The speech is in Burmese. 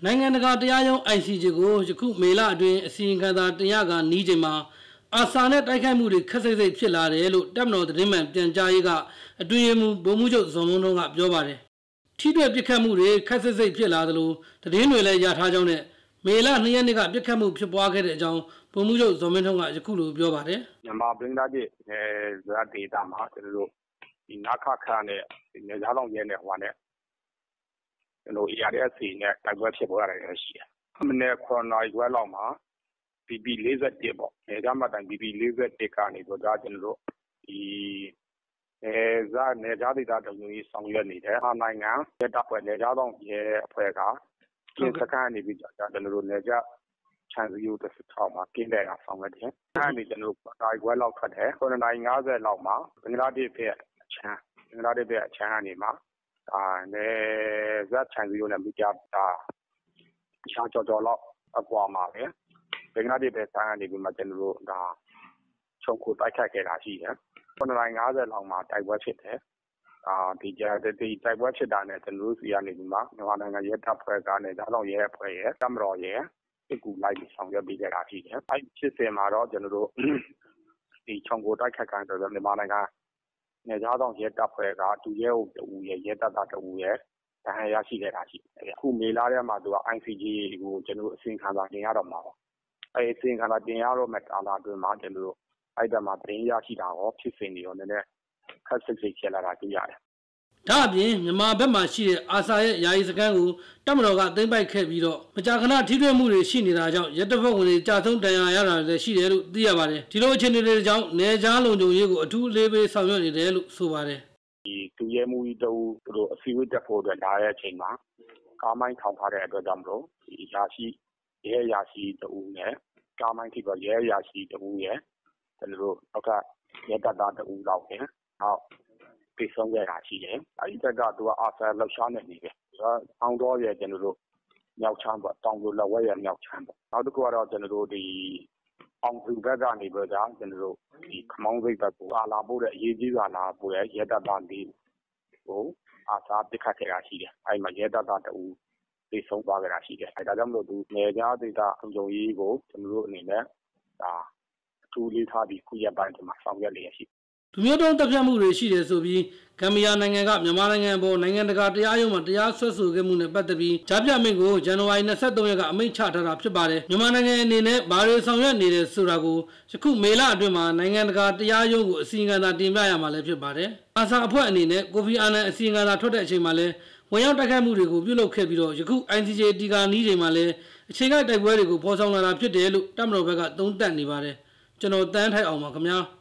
နိုင်ငံတကာတရားရုံး ICJ ကိုယခုမေလအတွင်းအစီရင်ခံစာတင်ရကနီးချိန်မှာအာဆာနဲ့တိုက်ခိုက်မှုတွေခက်စိတ်စိတ်ဖြစ်လာတယ်လို့တပ်မတော်သတင်းမှန်ပြန်ကြားရေးကအတွင်းမှုဗိုလ်မှူးချုပ်ဇော်မင်းထွန်းကပြောပါတယ်။ထိတွေ့ပစ်ခတ်မှုတွေခက်စိတ်စိတ်ဖြစ်လာသလိုသတင်းတွေလည်းရထားကြောင်းနဲ့မေလ2ရက်နေ့ကပစ်ခတ်မှုဖြစ်ပွားခဲ့တဲ့အကြောင်းဗိုလ်မှူးချုပ်ဇော်မင်းထွန်းကယခုလိုပြောပါတယ်။မြန်မာပြည်သားပြည်ဇာတ်ဒေတာမှာကျွန်တော်တို့ဒီနာခခနဲ့နေသားလောင်ရဲနဲ့ဟိုနဲ့ကျွန်တော် ARSC နဲ့တိုက်ပွဲဖြစ်ပေါ်ရတယ်ရှိတယ်။မနေ့9နာရီခွဲလောက်မှာ BB 41ပေါ့။နေသားမတိုင် BB 41ကနေတော့ကျွန်တော်တို့ဒီဇာတ်နေသားဒေတာတုံးကြီးဆောင်ရွက်နေတယ်။ဟာနိုင်ငံတပ်ဖွဲ့နေသားလောင်ရဲအဖွဲ့ကကျင်းစခန်းနေပြီးကျွန်တော်တို့နေသားချန်စီယိုတစ်ထောင်မှာကင်းတဲ့အောင်ဆောင်ရွက်တယ်။အဲဒီကျွန်တော်တို့တိုင်းခွဲလောက်ထွက်တယ်။9:50လောက်မှာဘင်္ဂလားဒေ့ရှ်ရဲ့အချမ်းကနေမှာနေဇက်ချန်စီယိုနဲ့မိကြတာချာကြော်လောက်အကွာမှာပဲဘင်္ဂလားဒေ့ရှ်ဆိုင်ကနေပြီးမှကျွန်တော်တို့ဒါခြုံခိုတိုက်ခိုက်ခဲ့တာရှိတယ်။9:50လောက်မှာတိုက်ပွဲဖြစ်တယ်။ဒီတိုက်ပွဲဖြစ်တာနဲ့ကျွန်တော်တို့စီကနေပြီးမှမြန်မာနိုင်ငံရဲတပ်ဖွဲ့ကနေဒါတော့ရဲအဖွဲ့ရဲ့တမတော်ရဲ့ကူလိုက်ပြီးဆောင်ရွက်ပေးခဲ့တာရှိတယ်။အဲဒီဖြစ်စဉ်မှာတော့ကျွန်တော်တို့ဒီခြုံကိုတိုက်ခတ်ခံဆိုတော့မြန်မာနိုင်ငံနေသားဆောင်ရဲတပ်ဖွဲ့ကဒူရဲအုပ်တူရဲတပ်သားတူရဲ့တဟန်ရရှိခဲ့တာရှိတယ်။အခုမေလာထဲမှာသူက ICJ ကိုကျွန်တော်တို့အစီရင်ခံစာတင်ရတော့မှာပါ။အဲဒီအစီရင်ခံစာတင်ရတော့မဲ့ကာလအတွင်းမှာကျွန်တော်တို့အဲ့ဒါမှာတင်ရရှိတာရောဖြစ်စဉ်တွေရောနည်းနည်းခက်စိတ်စိတ်ဖြစ်လာတာတွေ့ရတယ်။ဒါအပြင်မြန်မာဘက်မှာရှိတဲ့အာဆာရဲ့ယာယီစခန်းကိုတပ်မတော်ကသိမ်းပိုက်ခဲ့ပြီးတော့မကြာခဏထိတွေ့မှုတွေရှိနေတာကြောင့်ရဲတပ်ဖွဲ့ဝင်တွေကြာဆုံးတန်ရာရတာလည်းရှိတယ်လို့သိရပါတယ်။ဒီလိုအခြေအနေတွေကြောင့်နေကြားလုံခြုံရေးကိုအထူးလေးပေးဆောင်ရွက်နေတယ်လို့ဆိုပါတယ်။ဒီသူရဲမှုကြီးတို့သူတို့အစည်းအဝေးတက်ဖို့အတွက်လာတဲ့အချိန်မှာကားမိုင်းထောင်ထားတဲ့အတွက်ကြောင့်မလို့ဒီရဲရာရှိတူနဲ့ကားမိုင်းထိပ်ရဲရာရှိတူရဲ့ကျွန်တော်တို့နောက်ကရဲတပ်သားတူလောက်ပဲ။နောက်ပြေဆုံးခဲ့တာရှိတယ်။အဲဒီတက်ကသူကအာဆာလှောက်ရှားနေတယ်။ဆောင်းတော်ရဲ့ကျွန်တော်တို့မြောက်ချမ်းပေါ့တောင်လိုလက်ဝဲရဲ့မြောက်ချမ်းပေါ့။နောက်တစ်ခုကတော့ကျွန်တော်တို့ဒီအောင်စုဘက်ကနေပြီးတော့ကျွန်တော်တို့ဒီခမောင်းစိတ်ဘက်ကိုလာပို့တဲ့အရေးကြီးလာပို့တဲ့ရဲတပ်သားလေးကိုအာဆာပစ်ခတ်ခဲ့တာရှိတယ်။အဲဒီမှာရဲတပ်သားတူပြေဆုံးသွားခဲ့တာရှိတယ်။အဲဒါကြောင့်မလို့သူနေကြားဒေတာအုံကြုံရေးကိုကျွန်တော်တို့အနေနဲ့ဒါအထူးလေးထားပြီးခုရက်ပိုင်းဒီမှာဆောင်ရွက်လျက်ရှိလူမျိုးတုံးတပ်ဖြတ်မှုတွေရှိတယ်ဆိုပြီးဂမ်ဘီယာနိုင်ငံကမြန်မာနိုင်ငံပေါ်နိုင်ငံတကာတရားရုံးမှာတရားစွဲဆိုခဲ့မှုနဲ့ပတ်သက်ပြီးကြားပြမိန့်ကိုဇန်နဝါရီ23ရက်ကအမိန့်ချထားတာဖြစ်ပါတယ်မြန်မာနိုင်ငံအနေနဲ့ဘာတွေဆောင်ရွက်နေတယ်ဆိုတာကိုယခုမေလအတွင်းမှာနိုင်ငံတကာတရားရုံးကိုအစီရင်ခံစာတင်ပြရမှာလည်းဖြစ်ပါတယ်အာဆာအဖွဲ့အနေနဲ့ကိုဖီအာနန်အစီရင်ခံစာထွက်တဲ့အချိန်မှာလည်းဝင်ရောက်တိုက်ခိုက်မှုတွေကိုပြုလုပ်ခဲ့ပြီးတော့ယခု ICJ တီကာနီးချိန်မှာလည်းအခြေခံတိုက်ပွဲတွေကိုဖော်ဆောင်လာတာဖြစ်တယ်လို့တပ်မတော်ဘက်ကသုံးသပ်နေပါတယ်ကျွန်တော်တန်းထိုက်အောင်ပါခင်ဗျာ